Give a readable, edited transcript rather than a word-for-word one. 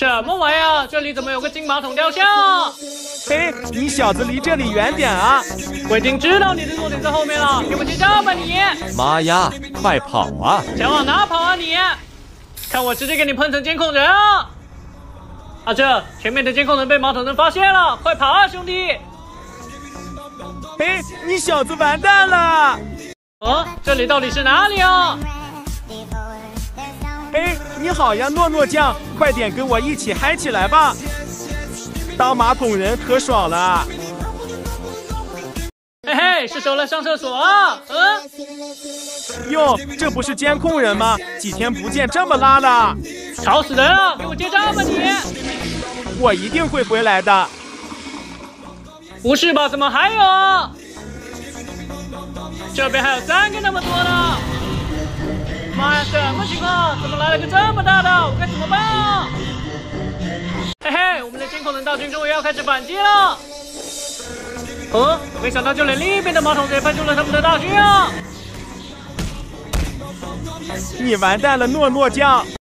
什么玩意儿？这里怎么有个金马桶雕像？ 嘿，你小子离这里远点啊！ 我已经知道你的弱点在后面了，给我结账吧你！ 妈呀，快跑啊！ 想往哪跑啊你？看我直接给你喷成监控人啊！阿正，前面的监控人被马桶人发现了，快跑啊兄弟！ 嘿，你小子完蛋了！ 这里到底是哪里啊？ 嘿，你好呀，诺诺酱，快点跟我一起嗨起来吧！当马桶人可爽了。 嘿嘿，是谁来上厕所啊？ 哟，这不是监控人吗？几天不见这么拉了， 吵死人了！给我结账吧你！ 我一定会回来的。 不是吧？怎么还有啊？这边还有3个那么多呢！妈呀，什么情况？怎么来了个这么大的？我该怎么办啊？嘿嘿，我们的监控人大军终于要开始反击了！没想到就连另一边的马桶也派出了他们的大军啊！ 你完蛋了，诺诺酱！